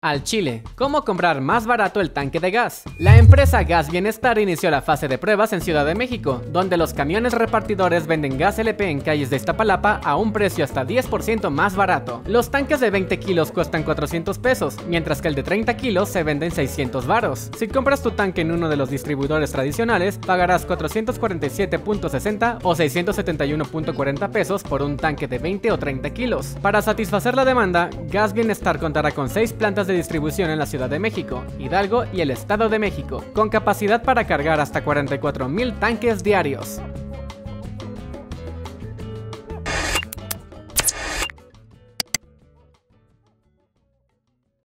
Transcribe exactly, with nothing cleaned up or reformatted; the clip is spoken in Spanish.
Al Chile, ¿cómo comprar más barato el tanque de gas? La empresa Gas Bienestar inició la fase de pruebas en Ciudad de México, donde los camiones repartidores venden gas L P en calles de Iztapalapa a un precio hasta diez por ciento más barato. Los tanques de veinte kilos cuestan cuatrocientos pesos, mientras que el de treinta kilos se vende en seiscientos varos. Si compras tu tanque en uno de los distribuidores tradicionales, pagarás cuatrocientos cuarenta y siete punto sesenta o seiscientos setenta y uno punto cuarenta pesos por un tanque de veinte o treinta kilos. Para satisfacer la demanda, Gas Bienestar contará con seis plantas de distribución en la Ciudad de México, Hidalgo y el Estado de México, con capacidad para cargar hasta cuarenta y cuatro mil tanques diarios.